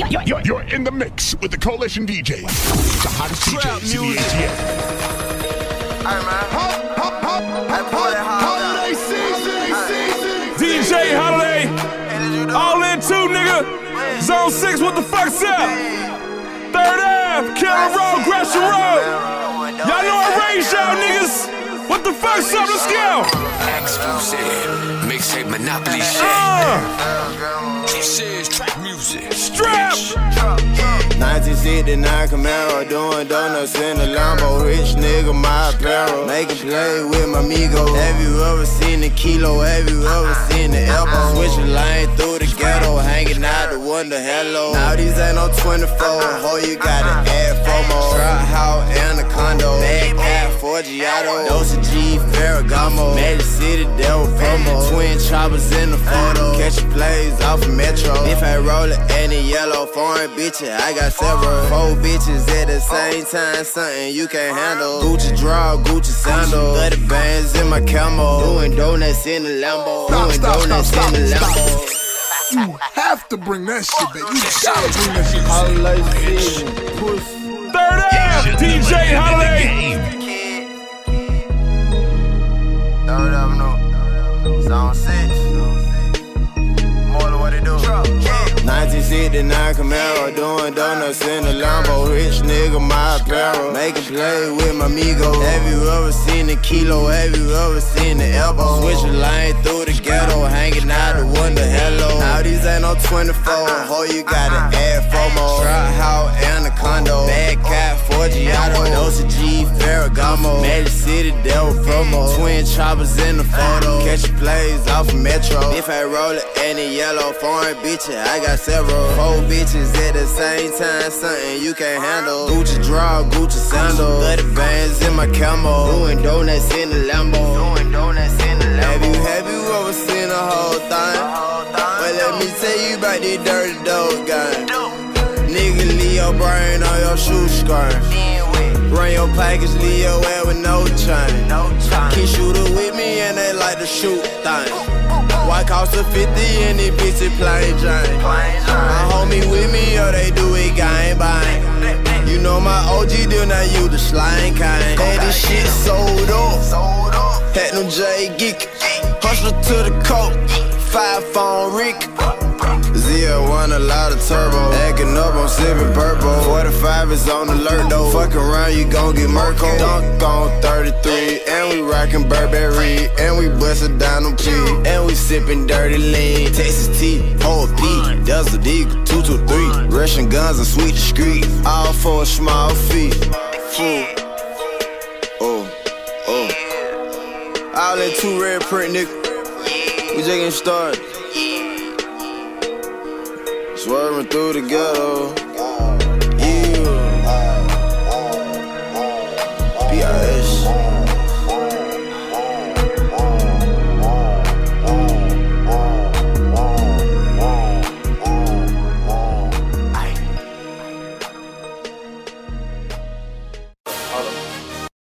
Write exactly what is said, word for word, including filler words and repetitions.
You're, you're, you're in the mix with the Coalition D Js, the hottest D Js in the A T L. Hey man, hop, hop, hop, hop, hop, holiday season, season. D J Holiday, all in two, nigga. Zone six, what the fuck's up? Third Ave, Killer Road, Gresham Road. Y'all know I raised y'all niggas. What the fuck's up? Let's go. Exclusive, mixtape Monopoly shit. Uh, This is trap music. Strap. nineteen sixty-nine Camaro, doing donuts in the Lambo. Rich nigga, my apparel. Make a play with my amigo. Have you ever seen the kilo? Have you ever seen the elbow? Switching lane through the ghetto, hanging out to wonder hello. Now these ain't no twenty-four, ho, you gotta add FOMO. Trap house and a condo, bad cat for Giotto. Dose of G, Ferragamo. Magic City, Del promo. Twin choppers in the photo. Catching plays off of Metro. If I roll it and it yellow, foreign bitches, I got several. Four bitches at the same time, something you can't handle. Gucci draw, Gucci sandal. thirty bands in my camo. Doing donuts in the Lambo. Stop, Doing stop, donuts stop, in the stop, Lambo. You have to bring that shit back. You gotta bring that shit back. Holiday season, pussy. Third Ave, D J Holiday. Third Avenue, Zone six. More than what it do. nineteen sixty-nine Camaro, doing donuts in the Lambo. Rich nigga, my apparel. Make a play with my amigo. Have you ever seen the kilo? Have you ever seen the elbow? Switching lane through the ghetto, hanging out to wonder hello. Now these ain't no twenty-four, ho, you gotta add FOMO. Trap house and a condo, bad cat for Giotto. Dose of G, Ferragamo. Magic City, Del promo. Twin choppers in the photo. Catching plays off of Metro. If I roll it and it yellow, foreign bitches, I got several. Four bitches at the same time, something you can't handle. Gucci draw, Gucci sandal. thirty bands in my camo. Doing donuts in the Lambo. Doing donuts in the Lambo. Have you, have you ever seen the whole thing? Well, let me tell you about this dirty dog game. Nigga, leave your brain on your shoestring. Run your package, leave your ass with no chain. Key shooter with me and they like to shoot things. White cost a fifty and this bitch is plain Jane. My homie with me or they do it gang bang. You know my O G do not use the slang kind. Had this shit sold up. Had no J geek. Hustler to the coat. Five phone Rick. Zia won a lot of turbo. Acting up, I'm sipping purple. forty-five is on alert though. Fuck around, you gon' get Merco. Dunk on thirty-three. And we rockin' Burberry. And we bustin' down on P. And we sippin' dirty lean. Texas tea, whole P. Desert Eagle, two two three. Russian guns and sweet discreet. All for a small fee. Fool. Oh, oh. All in two red print, nigga. We just getting started. Swerving through the ghetto.